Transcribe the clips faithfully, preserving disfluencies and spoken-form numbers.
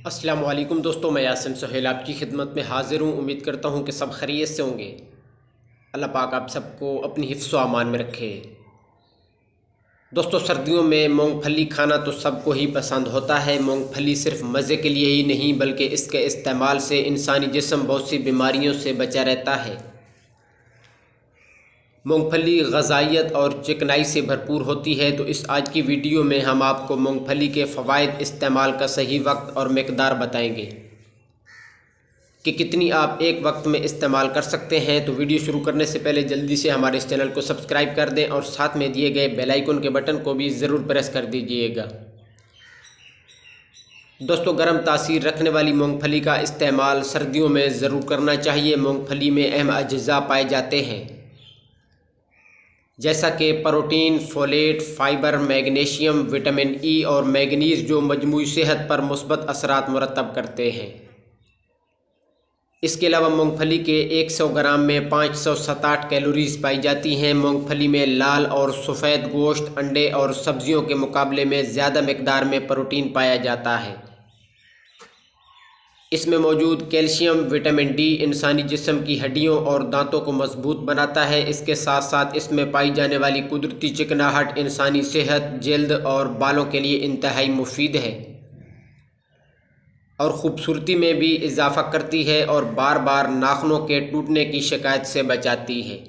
अस्सलाम वालेकुम दोस्तों, मैं यासिन सोहेल आपकी खिदमत में हाज़िर हूँ। उम्मीद करता हूँ कि सब खैरियत से होंगे। अल्लाह पाक आप सबको अपनी हिफ्ज़ व अमान में रखे। दोस्तों, सर्दियों में मूंगफली खाना तो सबको ही पसंद होता है। मूंगफली सिर्फ मज़े के लिए ही नहीं बल्कि इसके इस्तेमाल से इंसानी जिस्म बहुत सी बीमारियों से बचा रहता है। मूंगफली ग़िज़ाइयत और चिकनाई से भरपूर होती है। तो इस आज की वीडियो में हम आपको मूंगफली के फ़वाइद, इस्तेमाल का सही वक्त और मिक़दार बताएंगे कि कितनी आप एक वक्त में इस्तेमाल कर सकते हैं। तो वीडियो शुरू करने से पहले जल्दी से हमारे इस चैनल को सब्सक्राइब कर दें और साथ में दिए गए बेल आइकन के बटन को भी ज़रूर प्रेस कर दीजिएगा। दोस्तों, गर्म तासीर रखने वाली मूंगफली का इस्तेमाल सर्दियों में ज़रूर करना चाहिए। मूंगफली में अहम अज्जा पाए जाते हैं जैसा कि protein, folate, fibre, magnesium, vitamin E और मैंगनीज़, जो मजमूई सेहत पर मुस्बत असरात मुरतब करते हैं। इसके अलावा मूंगफली के सौ ग्राम में पाँच सौ सताहठ कैलोरीज पाई जाती हैं। मूंगफली में लाल और सफ़ेद गोश्त, अंडे और सब्जियों के मुकाबले में ज़्यादा मिकदार में प्रोटीन पाया जाता है। इसमें मौजूद कैल्शियम, विटामिन डी इंसानी जिस्म की हड्डियों और दांतों को मजबूत बनाता है। इसके साथ साथ इसमें पाई जाने वाली कुदरती चिकनाहट इंसानी सेहत, जल्द और बालों के लिए इंतहाई मुफीद है और ख़ूबसूरती में भी इजाफ़ा करती है और बार बार नाखूनों के टूटने की शिकायत से बचाती है।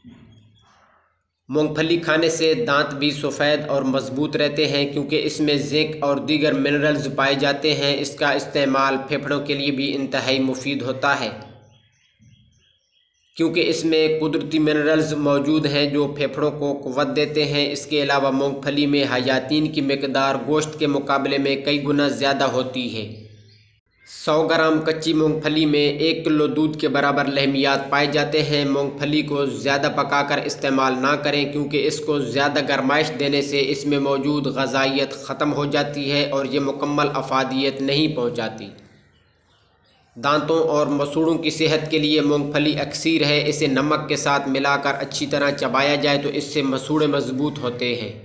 मूंगफली खाने से दांत भी सफ़ेद और मज़बूत रहते हैं क्योंकि इसमें जिंक और दीगर मिनरल्स पाए जाते हैं। इसका इस्तेमाल फेफड़ों के लिए भी इंतहाई मुफीद होता है क्योंकि इसमें कुदरती मिनरल्स मौजूद हैं जो फेफड़ों को क़ुव्वत देते हैं। इसके अलावा मूंगफली में हयातीन की मिकदार गोश्त के मुकाबले में कई गुना ज़्यादा होती है। सौ ग्राम कच्ची मूंगफली में एक किलो दूध के बराबर लहमियात पाए जाते हैं। मूंगफली को ज़्यादा पकाकर इस्तेमाल ना करें क्योंकि इसको ज़्यादा गर्माइश देने से इसमें मौजूद ग़िज़ाइयत ख़त्म हो जाती है और ये मुकम्मल अफादियत नहीं पहुंचाती। दांतों और मसूड़ों की सेहत के लिए मूंगफली अक्सीर है। इसे नमक के साथ मिलाकर अच्छी तरह चबाया जाए तो इससे मसूड़े मज़बूत होते हैं।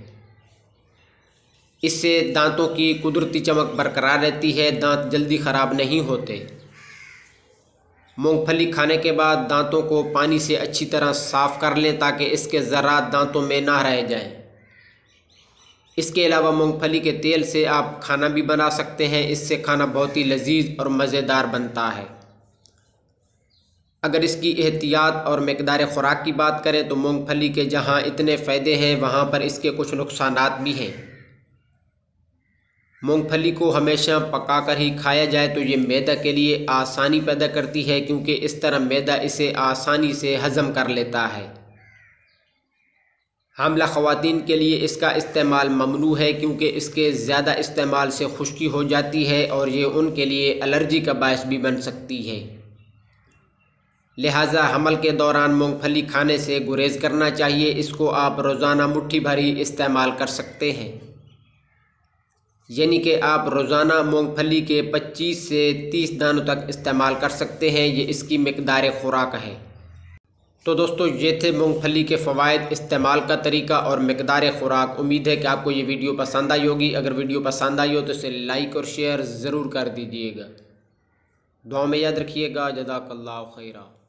इससे दांतों की कुदरती चमक बरकरार रहती है, दांत जल्दी ख़राब नहीं होते। मूंगफली खाने के बाद दांतों को पानी से अच्छी तरह साफ़ कर लें ताकि इसके ज़रात दांतों में ना रह जाएं। इसके अलावा मूंगफली के तेल से आप खाना भी बना सकते हैं। इससे खाना बहुत ही लजीज और मज़ेदार बनता है। अगर इसकी एहतियात और मिकदार ख़ुराक की बात करें तो मूंगफली के जहाँ इतने फ़ायदे हैं वहाँ पर इसके कुछ नुकसानात भी हैं। मूंगफली को हमेशा पकाकर ही खाया जाए तो ये मैदा के लिए आसानी पैदा करती है क्योंकि इस तरह मैदा इसे आसानी से हज़म कर लेता है। हामिला ख़वातीन के लिए इसका इस्तेमाल ममनू है क्योंकि इसके ज़्यादा इस्तेमाल से खुश्की हो जाती है और ये उनके लिए एलर्जी का बायस भी बन सकती है। लिहाजा हमल के दौरान मूंगफली खाने से गुरेज करना चाहिए। इसको आप रोज़ाना मुट्ठी भर ही इस्तेमाल कर सकते हैं, यानी कि आप रोज़ाना मूंगफली के पच्चीस से तीस दानों तक इस्तेमाल कर सकते हैं। ये इसकी मिकदार ख़ुराक है। तो दोस्तों, ये थे मूंगफली के फ़वाइद, इस्तेमाल का तरीका और मिकदार ख़ुराक। उम्मीद है कि आपको ये वीडियो पसंद आई होगी। अगर वीडियो पसंद आई हो तो इसे लाइक और शेयर ज़रूर कर दीजिएगा। दुआ में याद रखिएगा। जज़ाकल्लाहु खैरा।